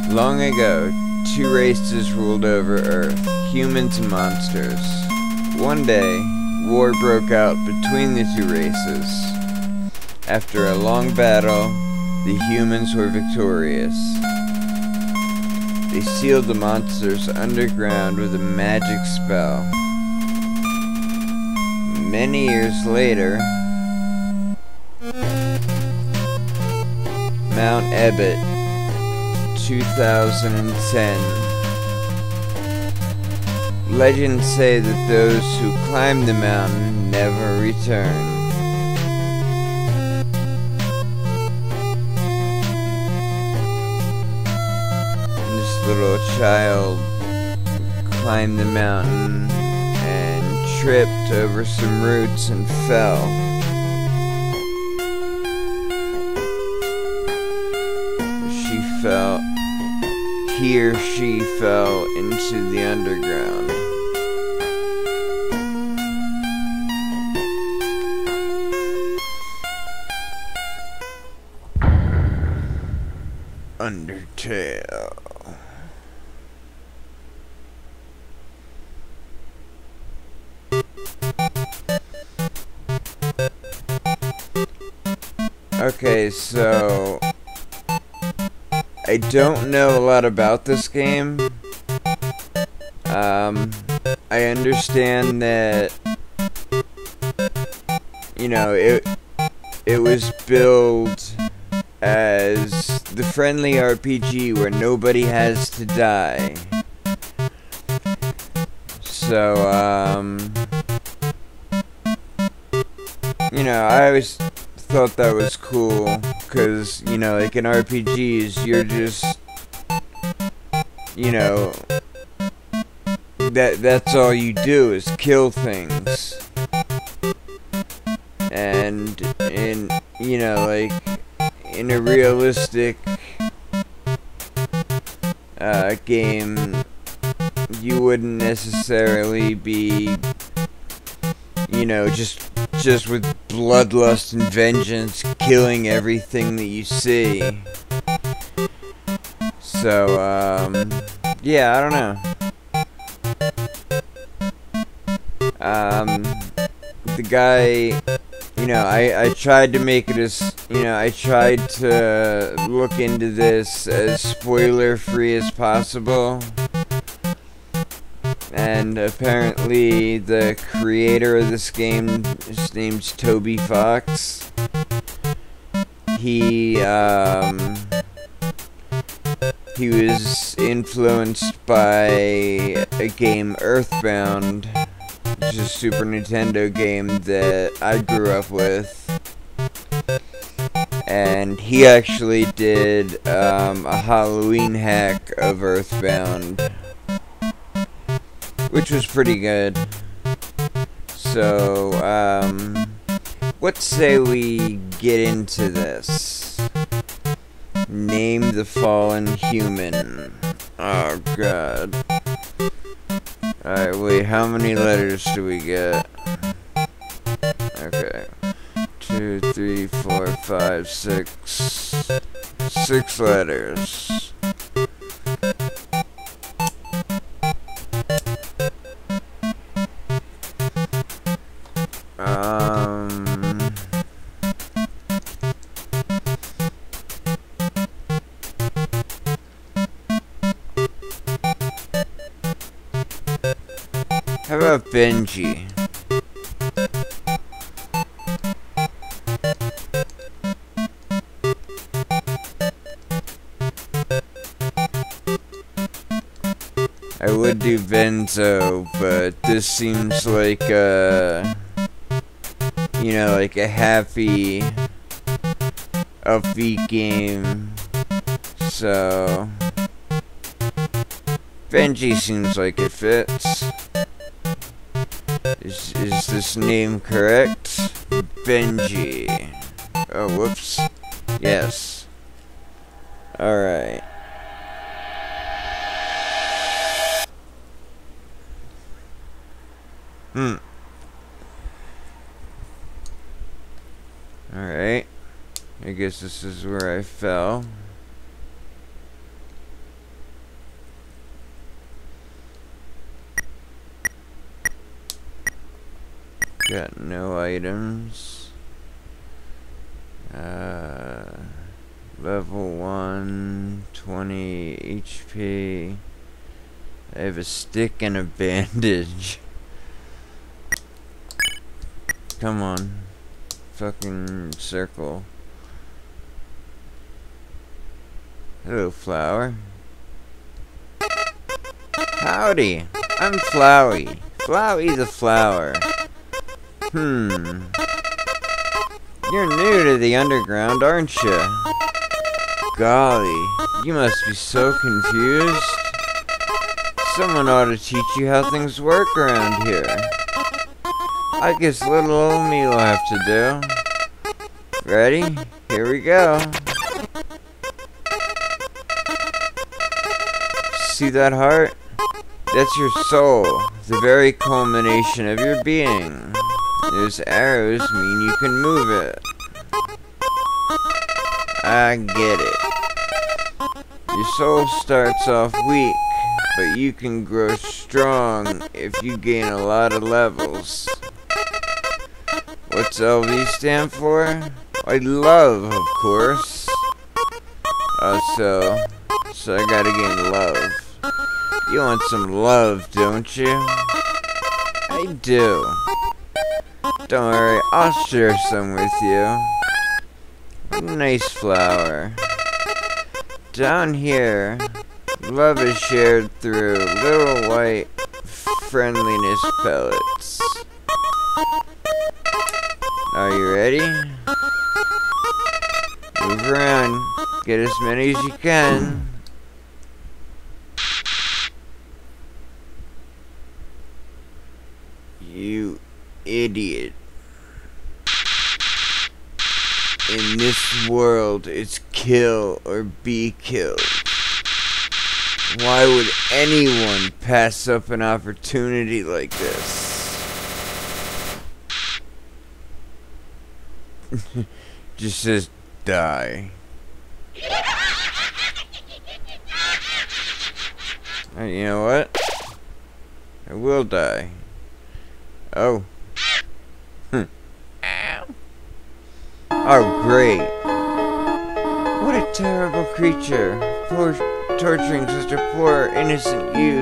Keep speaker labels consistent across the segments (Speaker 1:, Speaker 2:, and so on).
Speaker 1: Long ago, two races ruled over Earth, humans and monsters. One day, war broke out between the two races. After a long battle, the humans were victorious. They sealed the monsters underground with a magic spell. Many years later, Mount Ebott, 2010. Legends say that those who climb the mountain never return. This little child climbed the mountain and tripped over some roots and fell. He or she fell into the underground. Undertale. Okay, so I don't know a lot about this game. I understand that, you know, it was billed as the friendly RPG where nobody has to die. So, you know, I always thought that was cool, because, you know, like in RPGs, you're just, you know, that's all you do is kill things. And in, you know, like, in a realistic game, you wouldn't necessarily be, you know, just with bloodlust and vengeance killing everything that you see. So, yeah, I don't know. The guy, you know, I tried to make it as, you know, I tried to look into this as spoiler-free as possible. And apparently the creator of this game, his name's Toby Fox. He was influenced by a game, Earthbound, which is a Super Nintendo game that I grew up with. And he actually did a Halloween hack of Earthbound, which was pretty good. So, let's say we get into this. Name the fallen human. Oh, God. Alright, wait, how many letters do we get? Okay. 2, 3, 4, 5, 6. 6 letters. How about Benji? I would do Benzo, but this seems like you know, like a happy, upbeat game. So Benji seems like it fits. Is this name correct? Benji. Oh, whoops. Yes. Alright. Alright. I guess this is where I fell. Got no items. Level 1, 20 HP. I have a stick and a bandage. Come on. Fucking circle. Hello, flower. Howdy. I'm Flowey. Flowey the flower. You're new to the underground, aren't you? Golly, you must be so confused. Someone ought to teach you how things work around here. I guess little old me will have to do. Ready? Here we go. See that heart? That's your soul, the very culmination of your being. Those arrows mean you can move it. I get it. Your soul starts off weak, but you can grow strong if you gain a lot of levels. What's LV stand for? I love, of course. So I gotta gain love. You want some love, don't you? I do. Don't worry, I'll share some with you. Nice flower. Down here, love is shared through little white friendliness pellets. Are you ready? Move around. Get as many as you can. You idiot. In this world, it's kill or be killed. Why would anyone pass up an opportunity like this? Just says die. You know what? I will die. Oh. Oh, great. What a terrible creature. Torturing such a poor, innocent youth.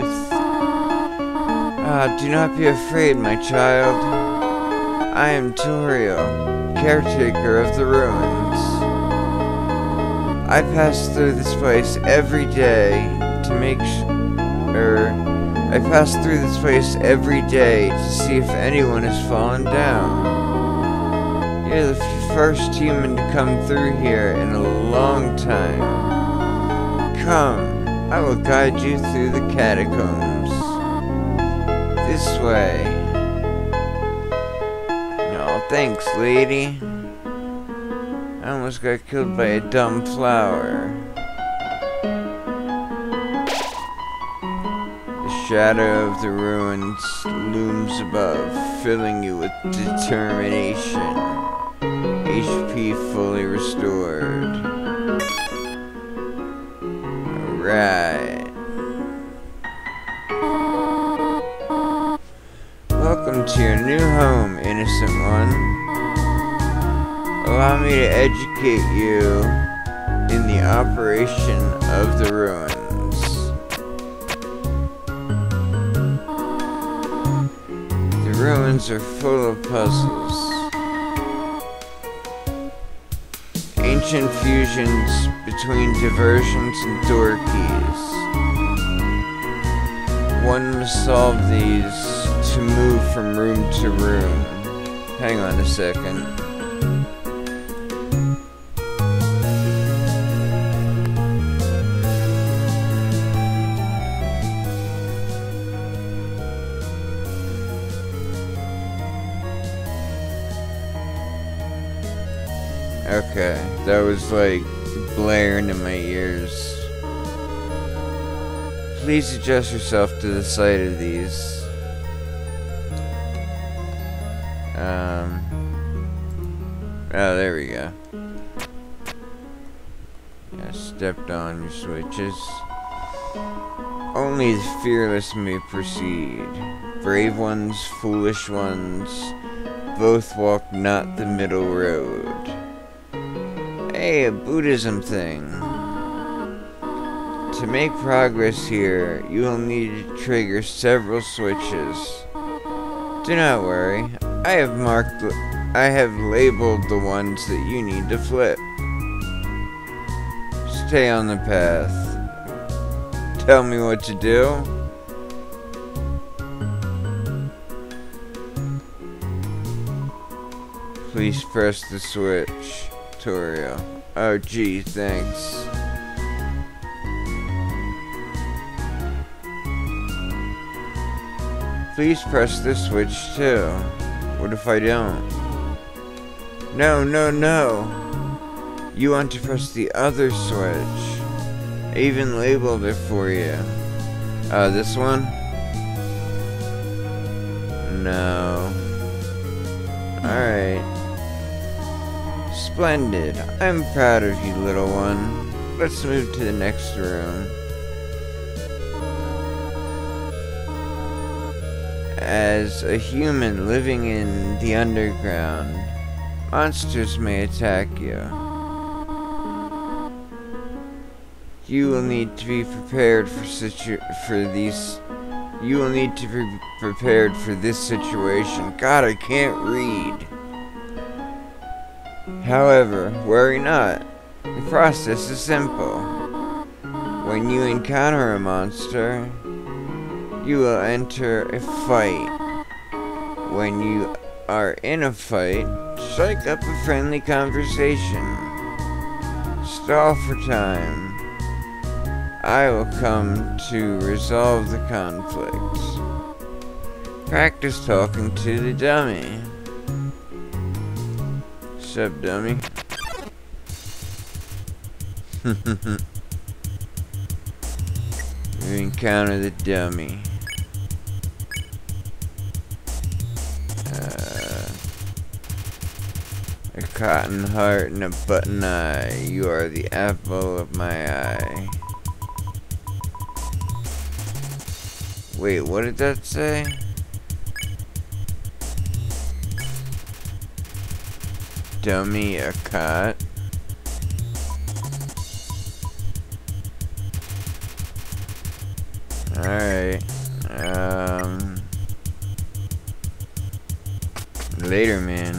Speaker 1: Do not be afraid, my child. I am Torio, caretaker of the ruins. I pass through this place every day to make I pass through this place every day to see if anyone has fallen down. You're the first human to come through here in a long time. Come, I will guide you through the catacombs. This way. Oh, thanks, lady. I almost got killed by a dumb flower. The shadow of the ruins looms above, filling you with determination. HP fully restored. Alright. Welcome to your new home, innocent one. Allow me to educate you in the operation of the ruins. The ruins are full of puzzles. Ancient fusions between diversions and door keys. One must solve these to move from room to room. Hang on a second. Okay, that was like blaring in my ears. Please adjust yourself to the sight of these. Oh, there we go. Yeah, stepped on your switches. Only the fearless may proceed. Brave ones, foolish ones, both walk not the middle road. Hey, a Buddhism thing. To make progress here, you will need to trigger several switches. Do not worry, I have labeled the ones that you need to flip. Stay on the path. Tell me what to do. Please press the switch. Tutorial. Oh gee, thanks. Please press this switch too. What if I don't? No, no, no. You want to press the other switch. I even labeled it for you. This one? No. Alright. Splendid. I'm proud of you, little one. Let's move to the next room. As a human living in the underground, monsters may attack you. You will need to be prepared for this situation. God, I can't read. However, worry not. The process is simple. When you encounter a monster, you will enter a fight. When you are in a fight, strike up a friendly conversation. Stall for time. I will come to resolve the conflict. Practice talking to the dummy. Sup, dummy? You encounter the dummy. A cotton heart and a button eye. You are the apple of my eye. Wait, what did that say? Dummy, a cot. Alright. Later, man.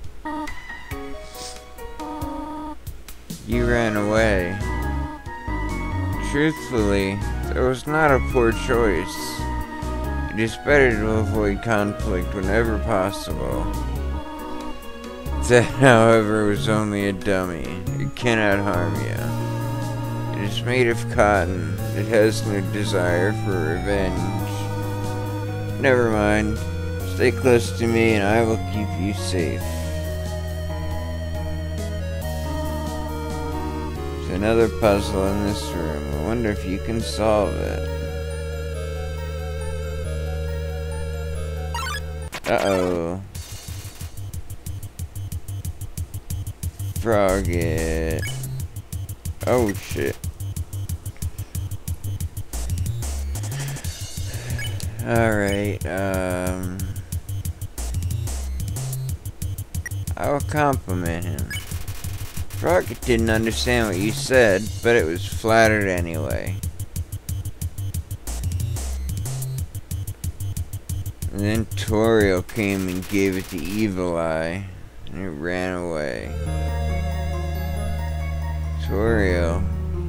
Speaker 1: You ran away. Truthfully, that was not a poor choice. It is better to avoid conflict whenever possible. That, however, was only a dummy. It cannot harm you. It is made of cotton. It has no desire for revenge. Never mind. Stay close to me and I will keep you safe. There's another puzzle in this room. I wonder if you can solve it. Uh-oh. Frog it. Oh shit. Alright, I will compliment him. Frog didn't understand what you said, but it was flattered anyway. And then Toriel came and gave it the evil eye, and it ran away. Toriel,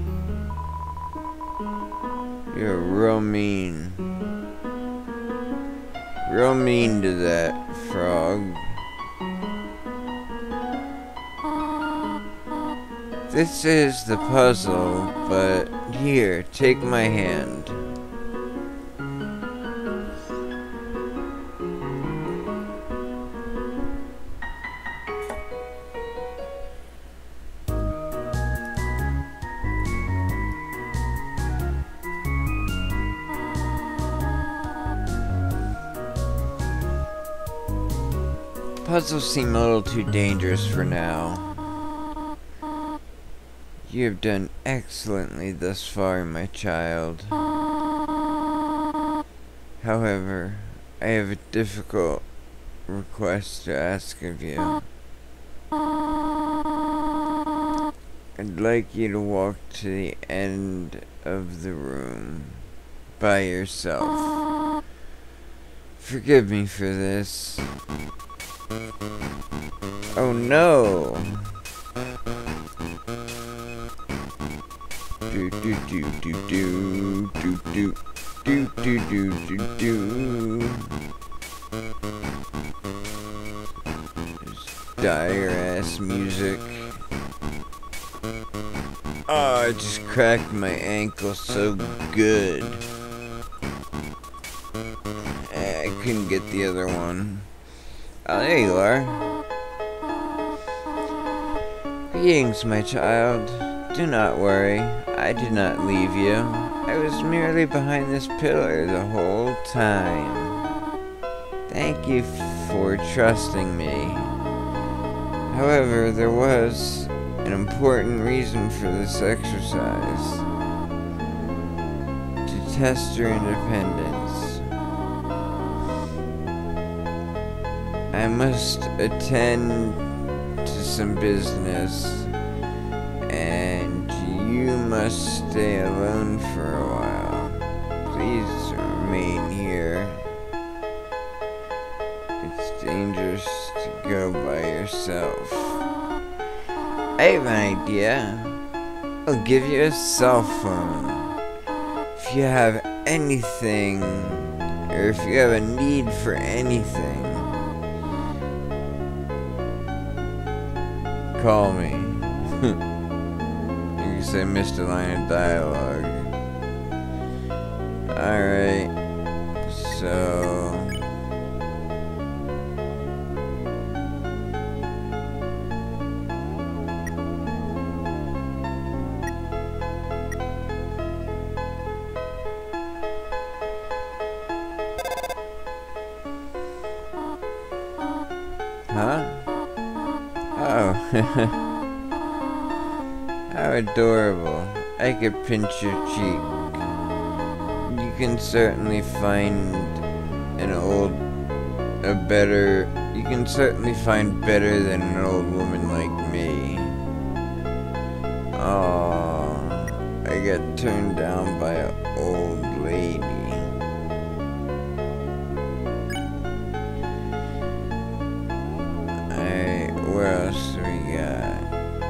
Speaker 1: you're real mean. Real mean to that frog. This is the puzzle, but here, take my hand. Puzzles seem a little too dangerous for now. You have done excellently thus far, my child. However, I have a difficult request to ask of you. I'd like you to walk to the end of the room by yourself. Forgive me for this. Oh no! Do do do do do do do do do do do do. There's dire ass music. Oh, I just cracked my ankle so good. I couldn't get the other one. Oh, there you are. Greetings, my child. Do not worry. I did not leave you. I was merely behind this pillar the whole time. Thank you for trusting me. However, there was an important reason for this exercise. To test your independence. I must attend to some business, and you must stay alone for a while. Please remain here. It's dangerous to go by yourself. I have an idea. I'll give you a cell phone. If you have anything, or if you have a need for anything, call me. You can say missed a line of dialogue. Alright. So huh? Oh. How adorable. I could pinch your cheek. You can certainly find you can certainly find better than an old woman like me. Oh, I got turned down by an old lady. What else do we got?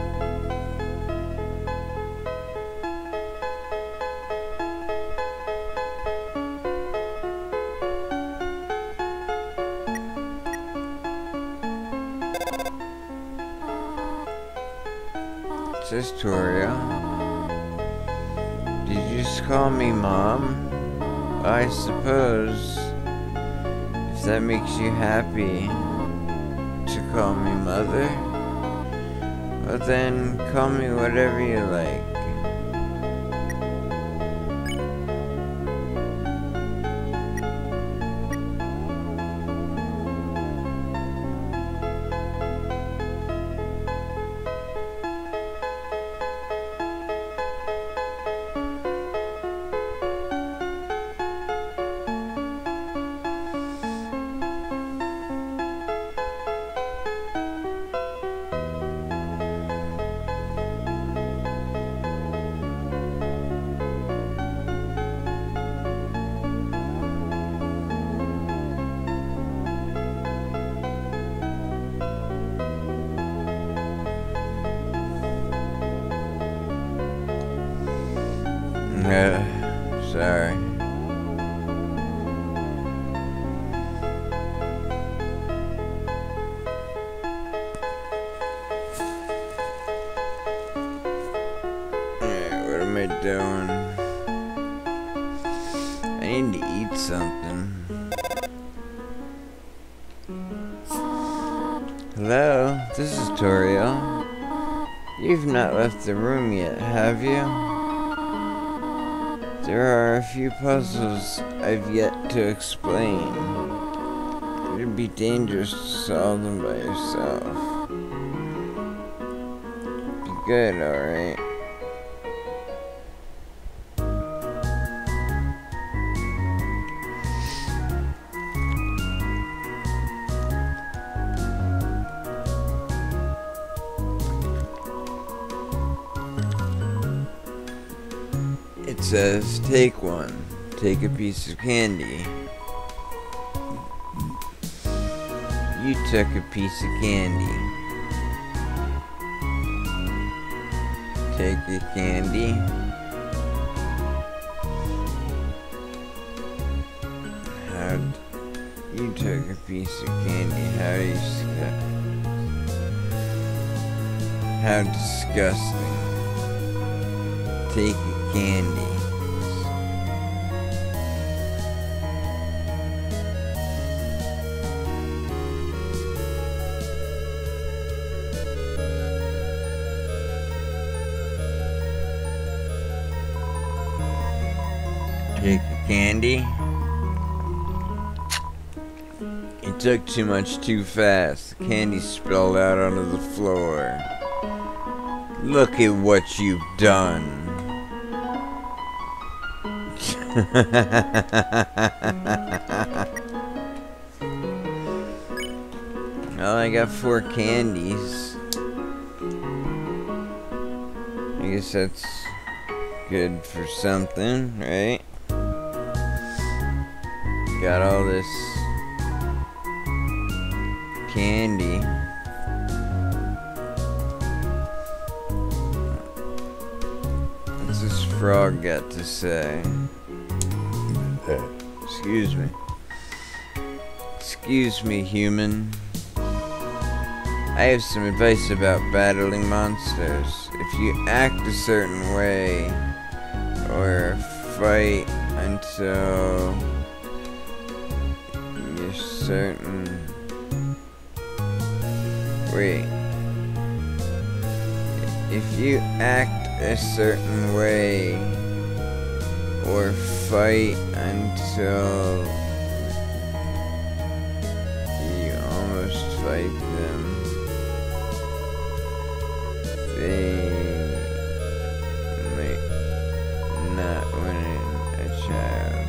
Speaker 1: It says Toria. Did you just call me Mom? I suppose, if that makes you happy to call me Mother, well then call me whatever you like. Sorry. Alright, what am I doing? I need to eat something. Hello, this is Toriel. You've not left the room yet, have you? There are a few puzzles I've yet to explain. It'd be dangerous to solve them by yourself. Be good, alright? It says, take one. Take a piece of candy. You took a piece of candy. Take your candy. You took a piece of candy. How do you see that? How disgusting. Take a candy. Take a candy. You took too much too fast. The candy spilled out onto the floor. Look at what you've done. Well, I got 4 candies. I guess that's good for something, right? Got all this candy. What's this frog got to say? Excuse me. Excuse me, human. I have some advice about battling monsters. If you act a certain way, or fight until you're certain... Wait. If you act a certain way, or fight until you almost fight them, they might not win a child.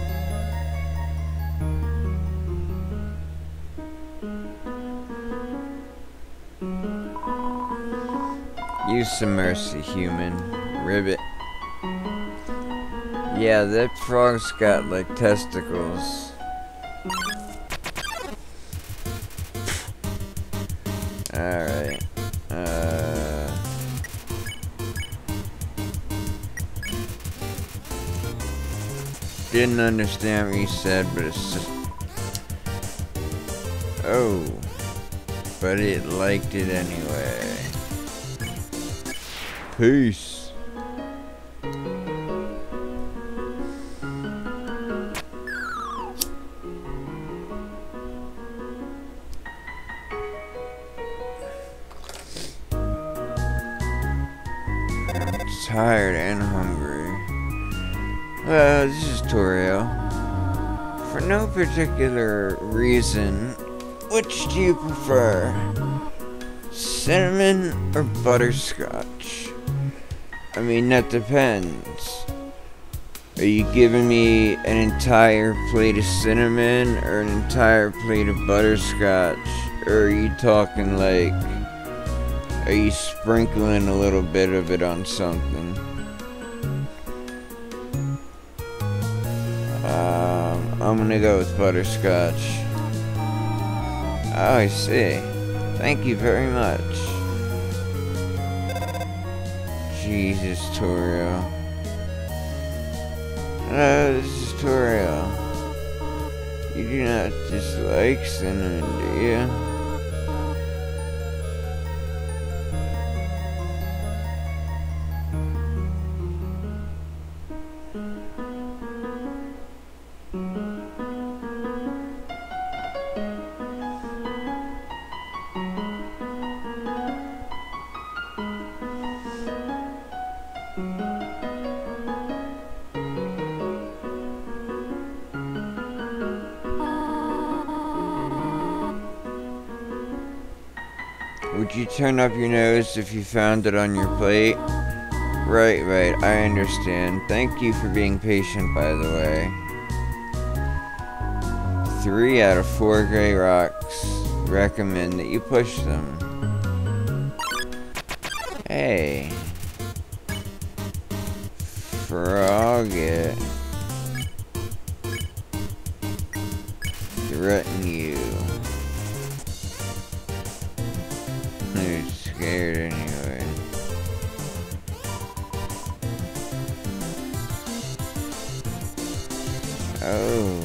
Speaker 1: Use some mercy, human. Ribbit. Yeah, that frog's got like testicles. Alright. Didn't understand what you said, but it's just... Oh. But it liked it anyway. Peace. I'm tired and hungry. This is Torio. For no particular reason, which do you prefer? Cinnamon or butterscotch? I mean, that depends. Are you giving me an entire plate of cinnamon or an entire plate of butterscotch? Or are you talking like, are you sprinkling a little bit of it on something? I'm gonna go with butterscotch. Oh, I see. Thank you very much. Jesus, Torio. This is Torio. You do not dislike cinnamon, do you? Would you turn up your nose if you found it on your plate? Right, I understand. Thank you for being patient, by the way. 3 out of 4 gray rocks recommend that you push them. frog it. Threaten you. You're scared anyway. Oh.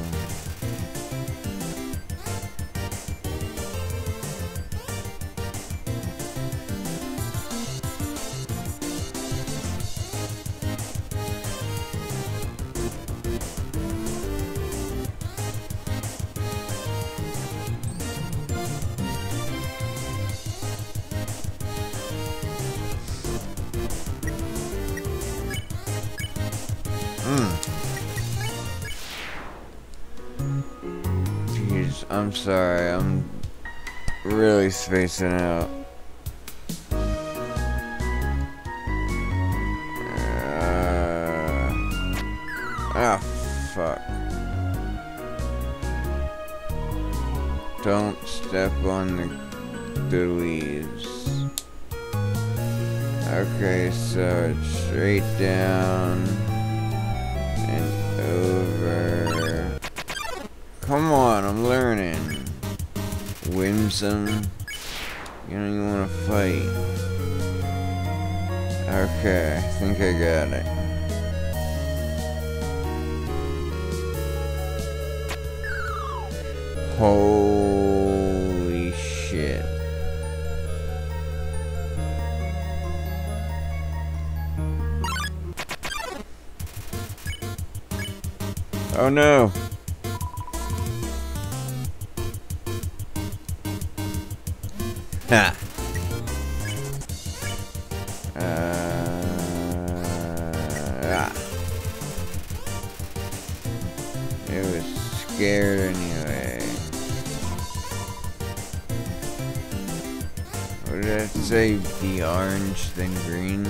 Speaker 1: Jeez, I'm sorry, I'm really spacing out. Fuck. Don't step on the leaves. Okay, so it's straight down and over. Come on, I'm learning. Whimsun. You don't even want to fight. Okay, I think I got it. Holy shit. Oh no. Ha. It was scared anyway. What did I say? Be orange, then green?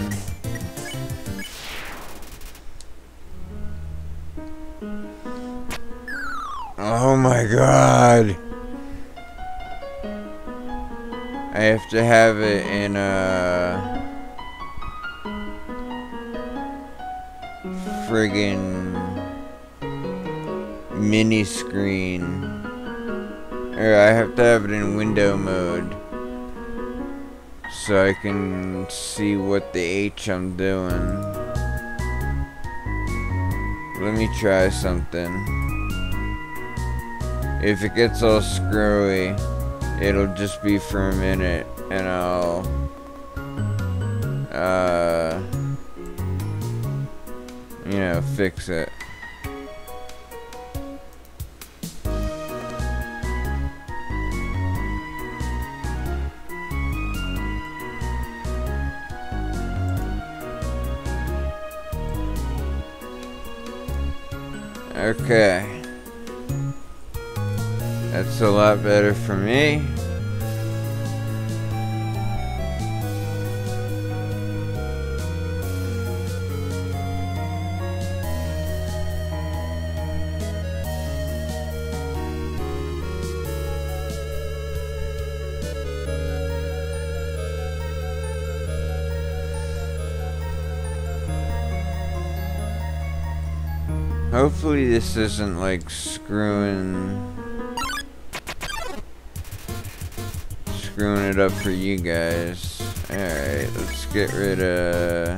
Speaker 1: Oh my god! I have to have it in a friggin' mini screen. Or I have to have it in window mode so I can see what the H I'm doing. Let me try something. If it gets all screwy, it'll just be for a minute, and I'll, you know, fix it. Okay. That's a lot better for me. Hopefully this isn't like screwing it up for you guys. Alright, let's get rid of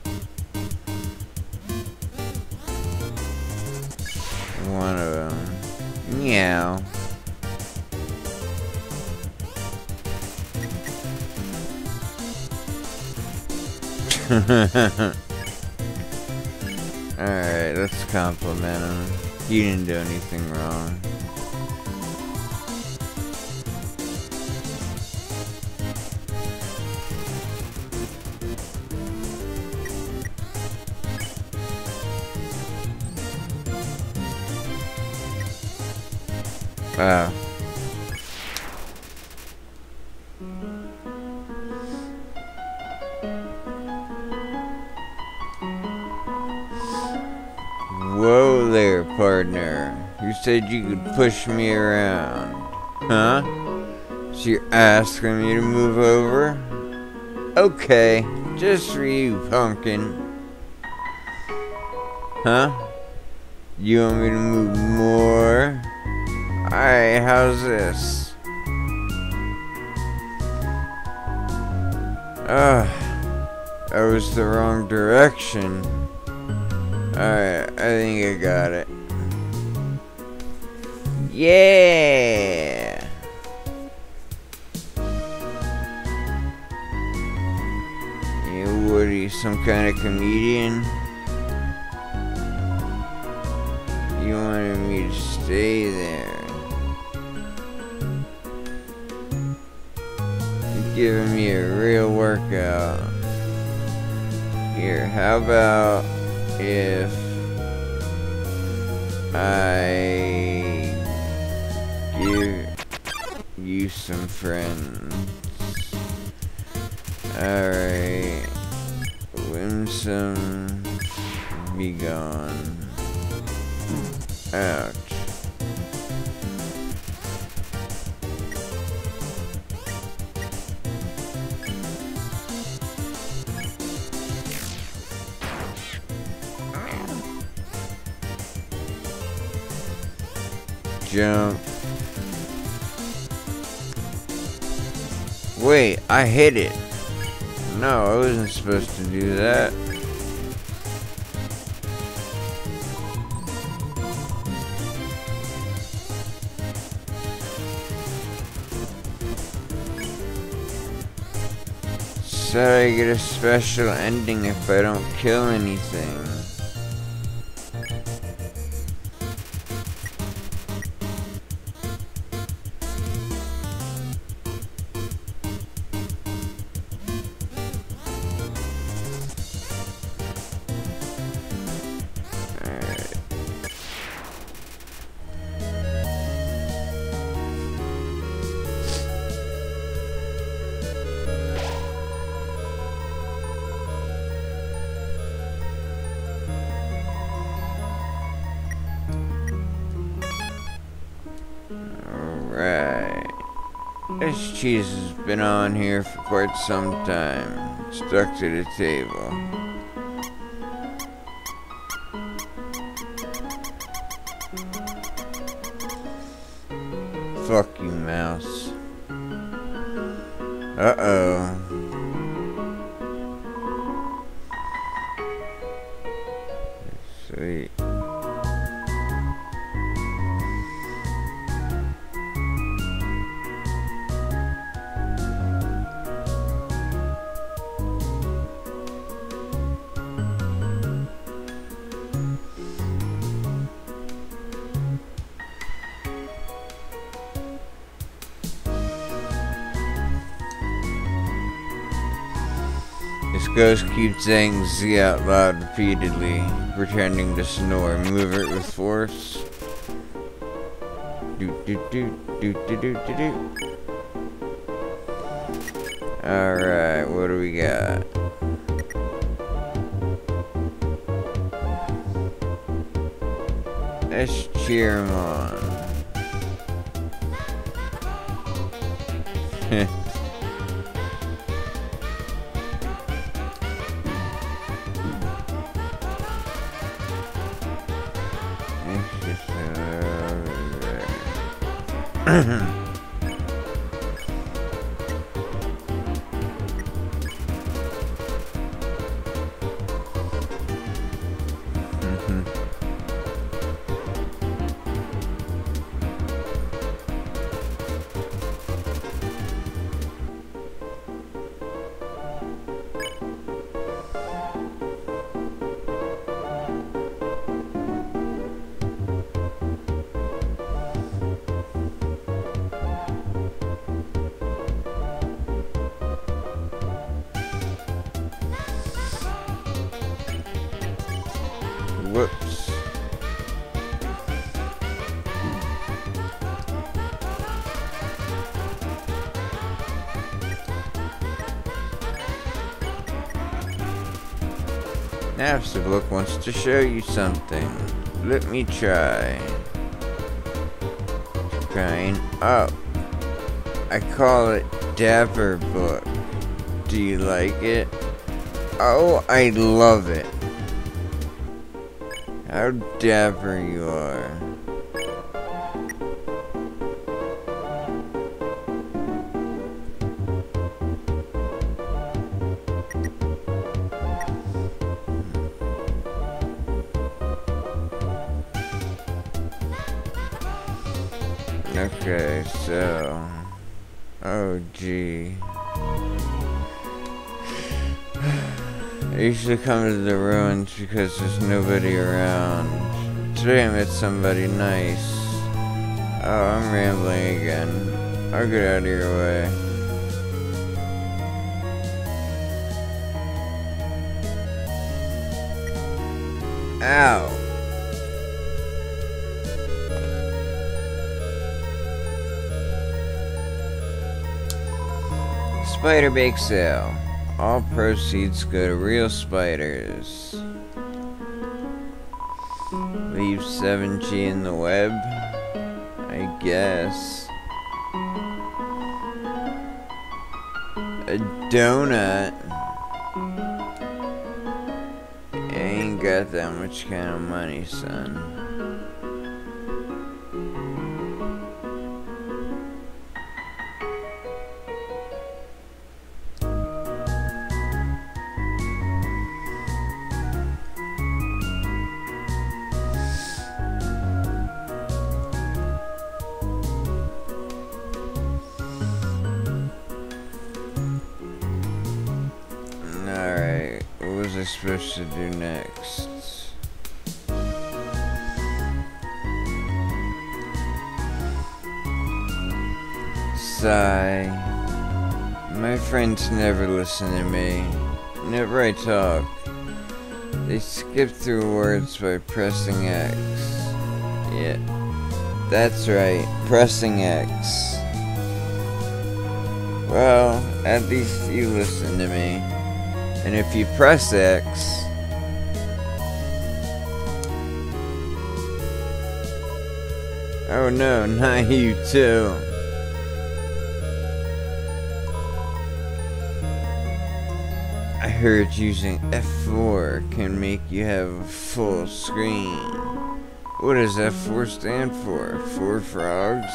Speaker 1: one of them. Meow. Alright, let's compliment him. He didn't do anything wrong. Wow. Whoa there, partner. You said you could push me around. Huh? So you're asking me to move over? Okay, just for you, pumpkin. Huh? You want me to move more? Alright, how's this? That was the wrong direction. Alright, I think I got it. Yeah! You, what are you, some kind of comedian? You wanted me to stay there. You're giving me a real workout. Here, how about if I give you some friends? Alright. Winsome, be gone. Ouch. Jump. Wait, I hit it. No, I wasn't supposed to do that. Said I get a special ending if I don't kill anything. This cheese has been on here for quite some time. Stuck to the table. Fuck you, mouse. Uh-oh. Sweet. This ghost keeps saying Z out loud repeatedly, pretending to snore. Move it with force. Do do do do do do do do. Alright, what do we got? Let's cheer him on. Whoops. Book wants to show you something. Let me try. Trying up. I call it Dapper Book. Do you like it? Oh, I love it. How dapper you are. Okay, so... Oh, gee. I usually come to the ruins because there's nobody around. Today I met somebody nice. Oh, I'm rambling again. I'll get out of your way. Ow! Spider bake sale. All proceeds go to real spiders. Leave 7G in the web, I guess. A donut. I ain't got that much kind of money, son. Alright, what was I supposed to do next? Sigh. My friends never listen to me. Whenever I talk, they skip through words by pressing X. Yeah, that's right, pressing X. Well, at least you listen to me. And if you press X, oh no, not you too. I heard using F4 can make you have a full screen. What does F4 stand for? 4 frogs?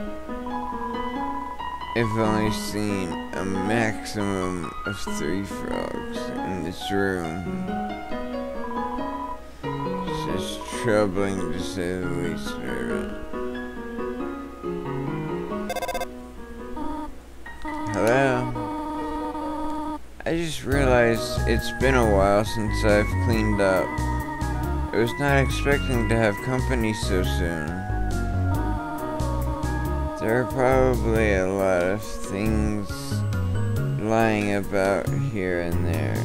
Speaker 1: I've only seen a maximum of 3 frogs in this room. It's just troubling to say the least of it. Hello? I just realized it's been a while since I've cleaned up. I was not expecting to have company so soon. There are probably a lot of things lying about here and there.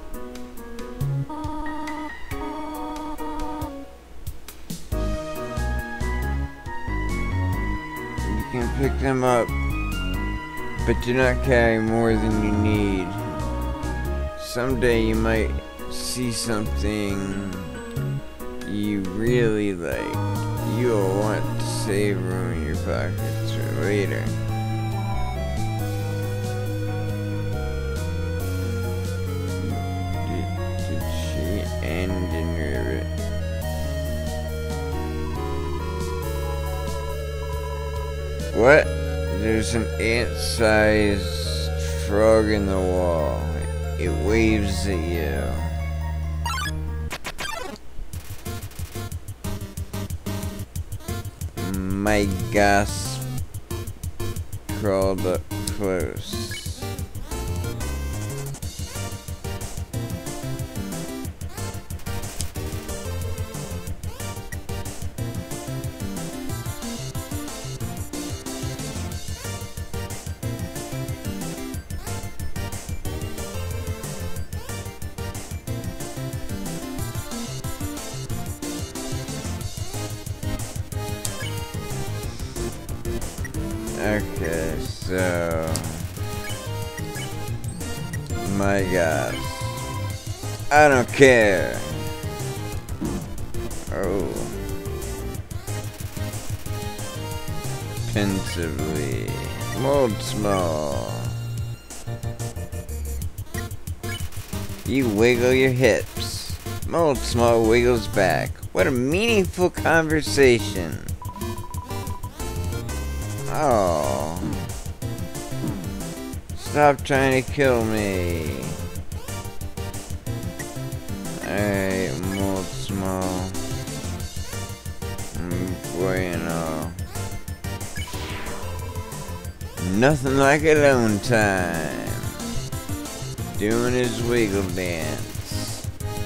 Speaker 1: You can pick them up, but do not carry more than you need. Someday you might see something you really like. You'll want to save room in your pockets for later. Did she end in rivet? What? There's an ant-sized frog in the wall. It waves at you. My gasp crawled up close. Okay, so my gosh, I don't care. Oh, pensively, mold small. You wiggle your hips. Mold small wiggles back. What a meaningful conversation. Oh. Stop trying to kill me. Alright, mold small. Bueno. Nothing like alone time. Doing his wiggle dance.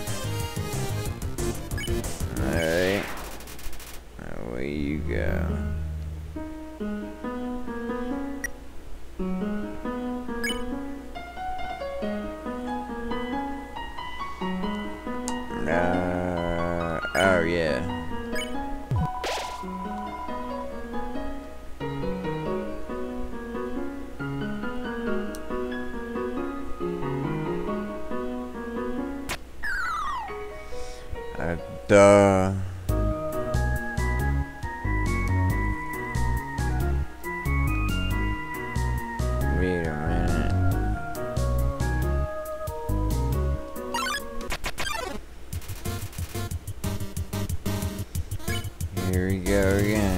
Speaker 1: Alright. Away you go. Oh yeah. Duh. Wait a minute. Here we go again.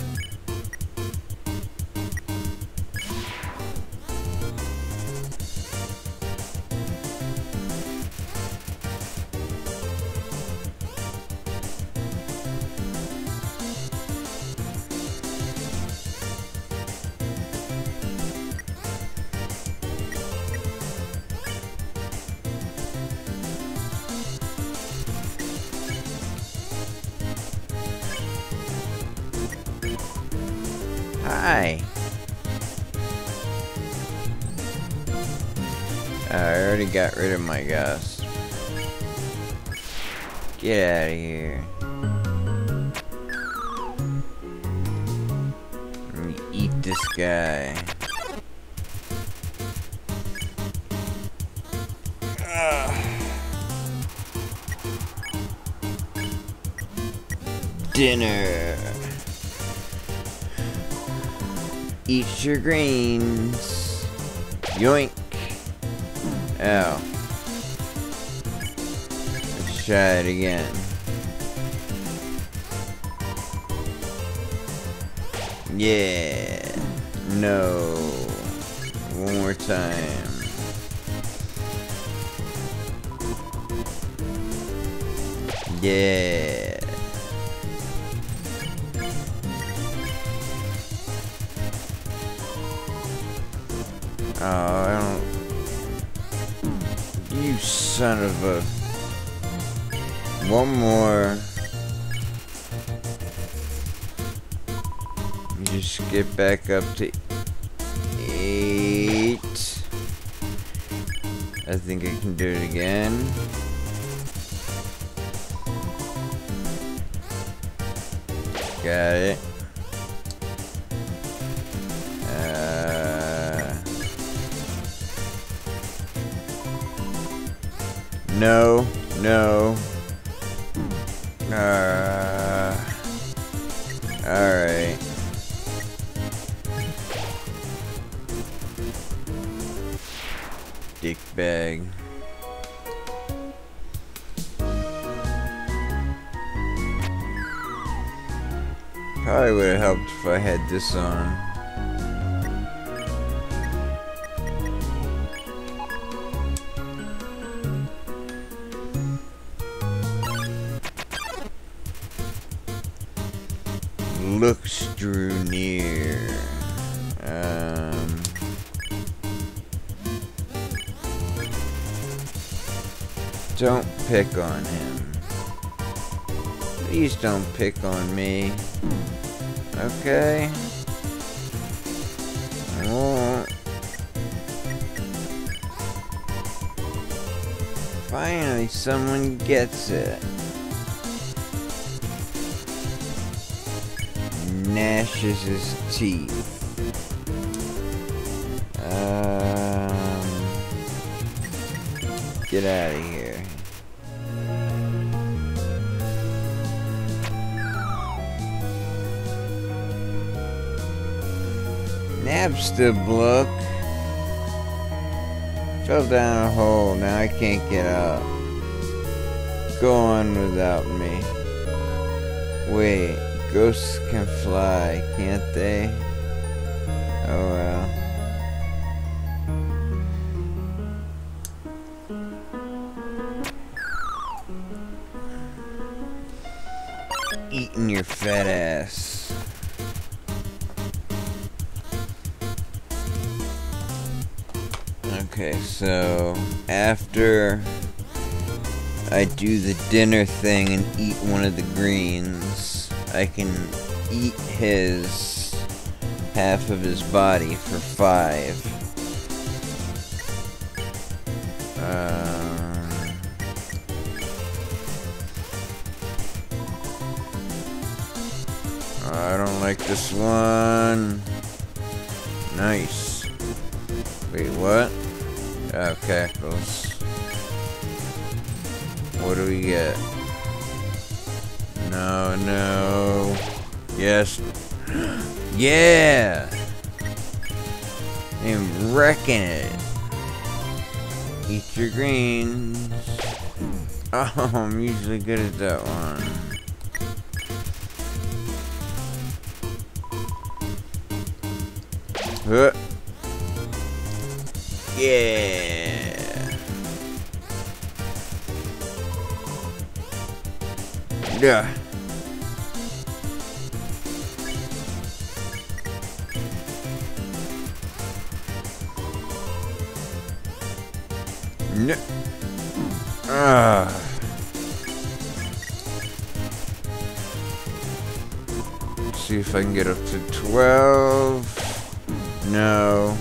Speaker 1: Hi. I already got rid of my gas. Get out of here. Let me eat this guy. Dinner. Eat your greens. Yoink. Ow. Let's try it again. Yeah. No. One more time. Yeah. Oh, I don't... You son of a... One more. Just get back up to 8. I think I can do it again. Got it. No, no. Alright. Dick bag. Probably would have helped if I had this on. Looks drew near. Don't pick on him. Please don't pick on me. Okay? I won't. Finally, someone gets it. Gnashes his teeth. Get out of here. Napster block. Fell down a hole. Now I can't get up. Go on without me. Wait, ghosts can fly, can't they? Oh well. Eating your fat ass. Okay, so after I do the dinner thing and eat one of the greens, I can eat his half of his body for 5. I don't like this one. Nice. Wait, what? Oh, cackles. What do we get? No, no. Yes. Yeah! I'm wrecking it. Eat your greens. Oh, I'm usually good at that one. Yeah. Yeah. No. See if I can get up to 12. No.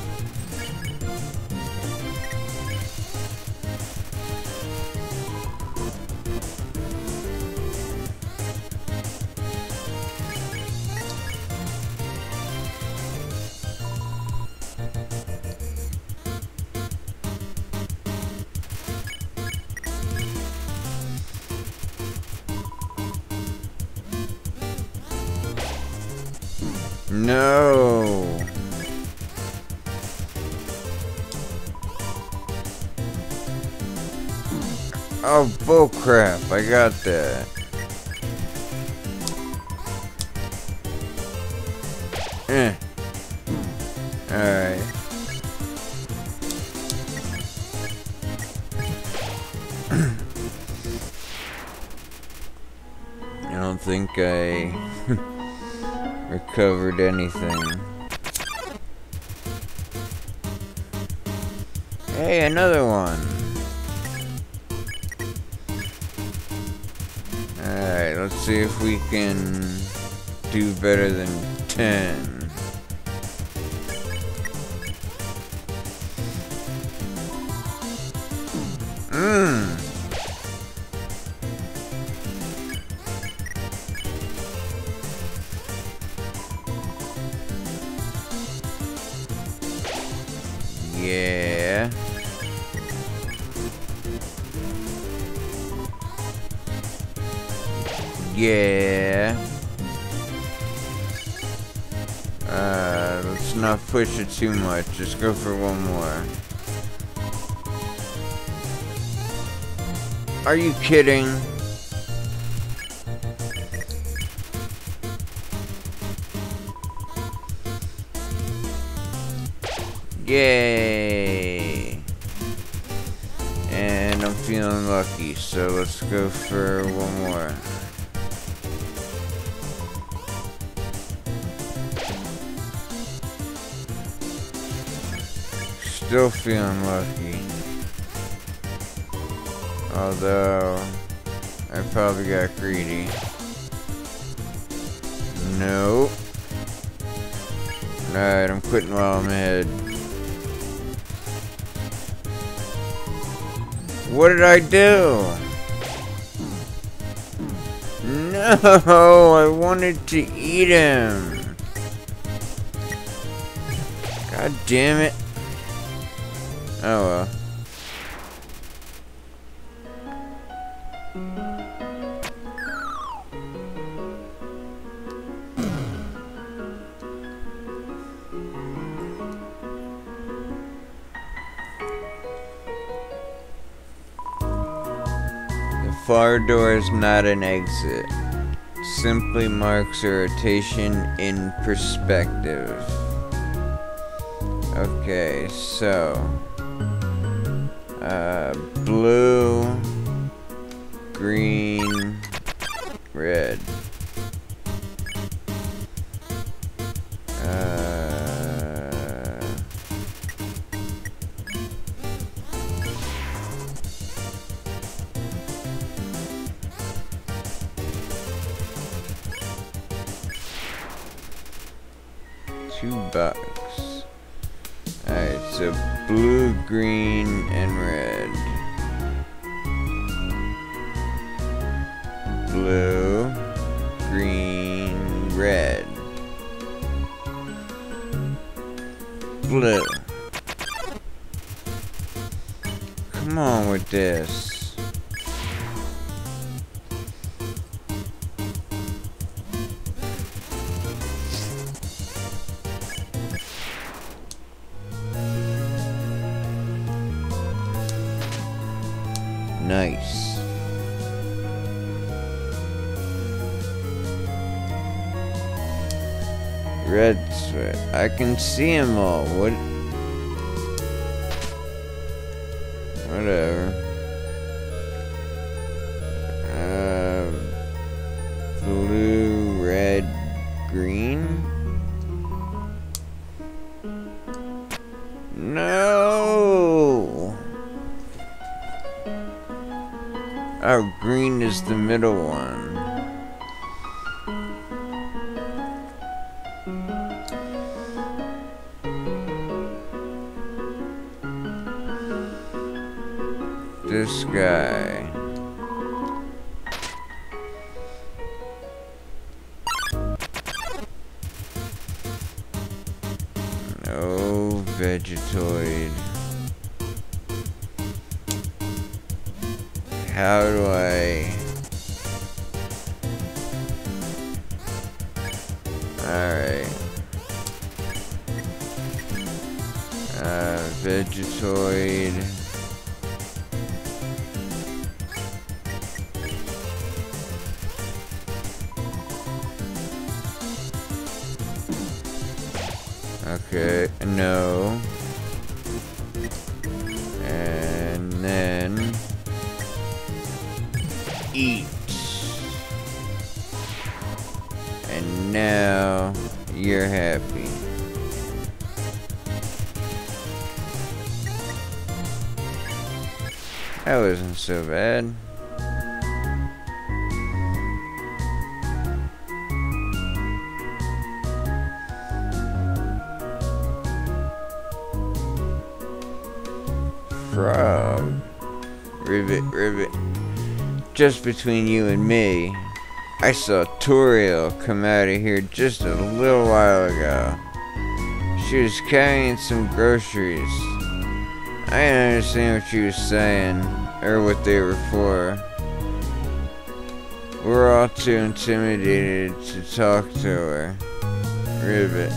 Speaker 1: No. Oh, bullcrap. I got that. Alright. I don't think I recovered anything. Hey, another one. Alright, let's see if we can do better than 10. Yeah. Yeah. Let's not push it too much. Just go for one more. Are you kidding? Yay! And I'm feeling lucky, so let's go for one more. Still feeling lucky. Although, I probably got greedy. Nope. Alright, I'm quitting while I'm ahead. What did I do? No, I wanted to eat him. God damn it. Oh well. The far door is not an exit. simply marks a rotation in perspective. Okay, so blue, green, red. $2. Alright, so blue, green, and red. Blue, green, red. Blue. Come on with this. Nice. Red sweat. I can see them all. Whatever. Blue, red, green. No. Oh, green is the middle one. This guy. No Vegetoid. How do I... Alright. Vegetoid. Okay, no. And then... eat. And now you're happy. That wasn't so bad. Frog. Ribbit, ribbit. Just between you and me, I saw Toriel come out of here just a little while ago. She was carrying some groceries. I didn't understand what she was saying, or what they were for. We're all too intimidated to talk to her. Ribbit.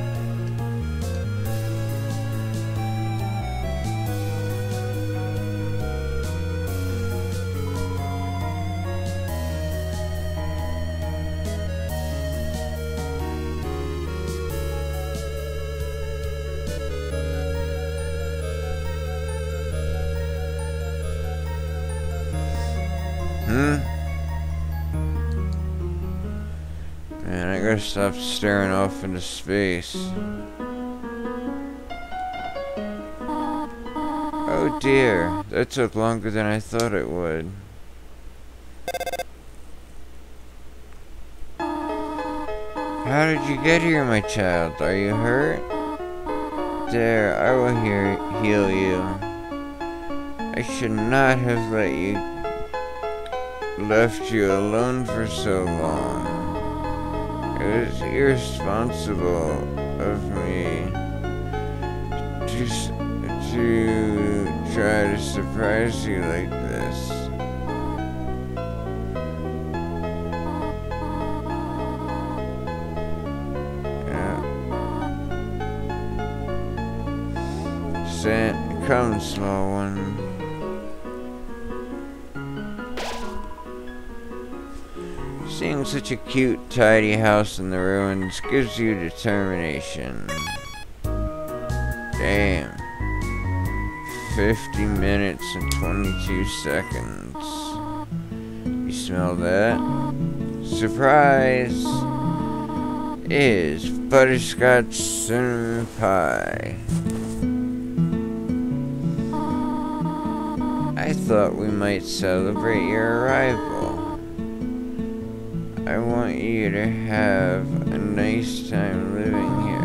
Speaker 1: Man, I gotta stop staring off into space. Oh dear, that took longer than I thought it would. How did you get here, my child? Are you hurt? There, I will heal you. I should not have left you alone for so long. It was irresponsible of me to try to surprise you like this. Yeah. Come, small one. Seeing such a cute, tidy house in the ruins gives you determination. Damn. 50 minutes and 22 seconds. You smell that? Surprise! Is butterscotch cinnamon pie. I thought we might celebrate your arrival. I want you to have a nice time living here.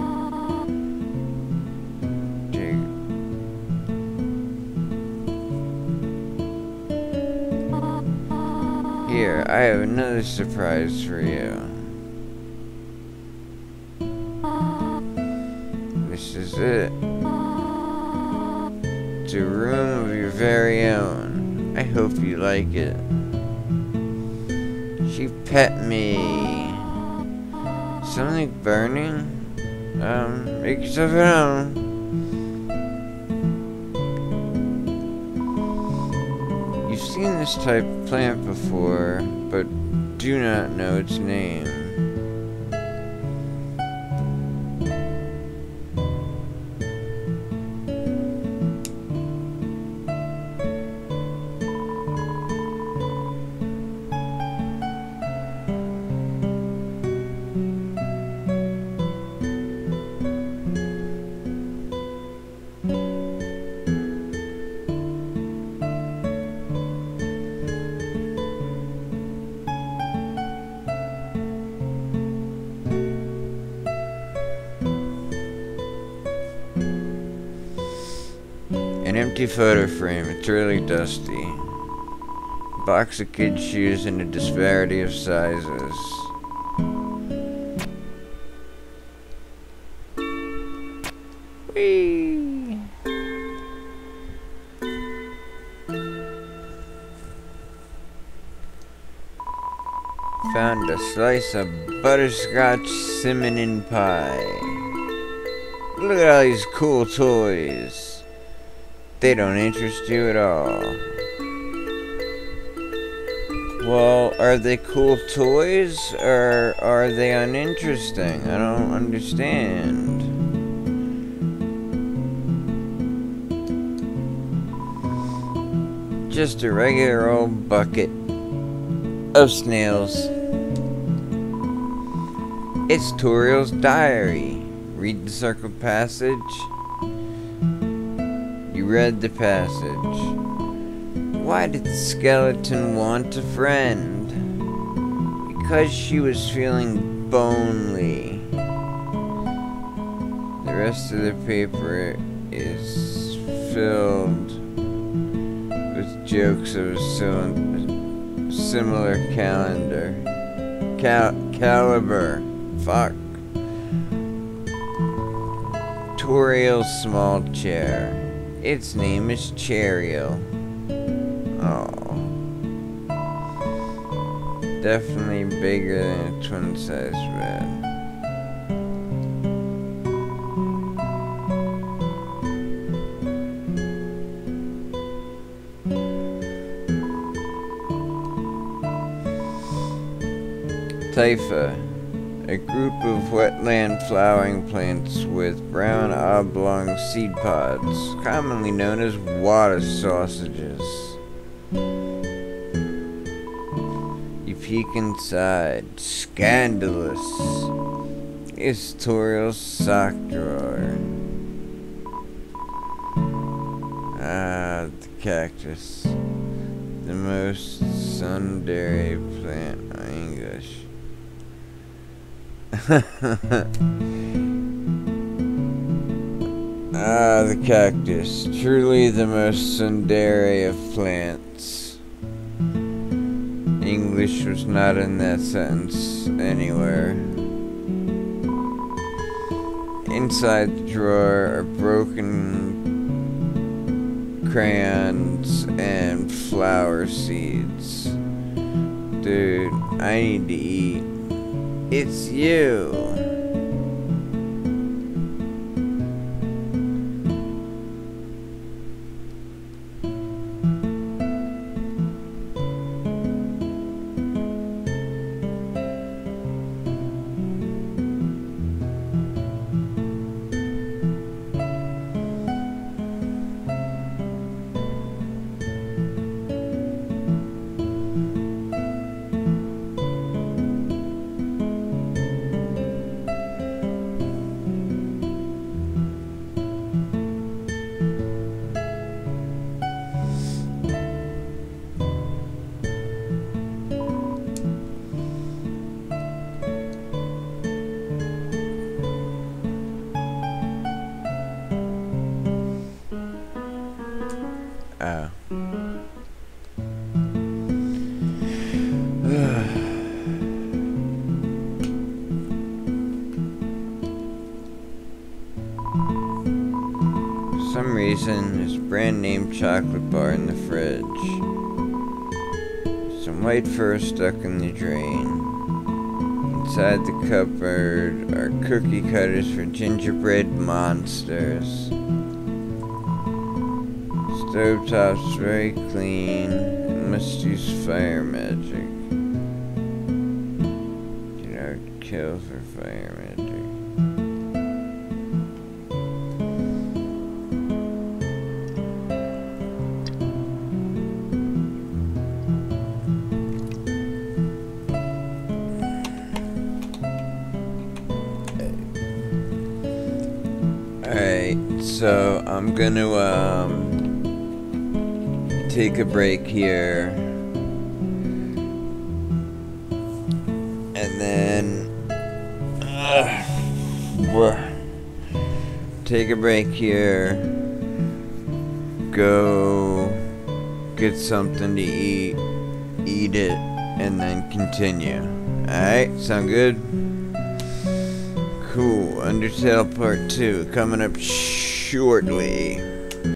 Speaker 1: Here, I have another surprise for you. This is it. It's a room of your very own. I hope you like it. She pet me. Something burning? Make yourself at home. You've seen this type of plant before, but do not know its name. An empty photo frame, it's really dusty. A box of kids' shoes in a disparity of sizes. Whee! Found a slice of butterscotch cinnamon pie. Look at all these cool toys. They don't interest you at all. Well, are they cool toys, or are they uninteresting? I don't understand. Just a regular old bucket of snails. It's Toriel's diary. Read the circled passage. You read the passage. Why did the skeleton want a friend? Because she was feeling lonely. The rest of the paper is filled with jokes of a similar caliber. Fuck. Toriel's small chair. Its name is Cheerio. Oh. Definitely bigger than a twin-size bed. Typha. A group of wetland flowering plants with brown oblong seed pods, commonly known as water sausages. You peek inside. Scandalous. It's Toriel's sock drawer. Ah, the cactus. The most sundry plant in English. Ah, the cactus. Truly the most tsundere of plants. English was not in that sentence anywhere. Inside the drawer are broken crayons and flower seeds. Dude, I need to eat. It's you. reason, there's a brand name chocolate bar in the fridge. Some white fur stuck in the drain. Inside the cupboard are cookie cutters for gingerbread monsters. Stovetop's very clean. Must use fire magic. Get our kill for fire magic. Alright, so I'm gonna take a break here, and then take a break here, go get something to eat it, and then continue. Alright, sound good? Cool. Undertale Part 2 coming up shortly.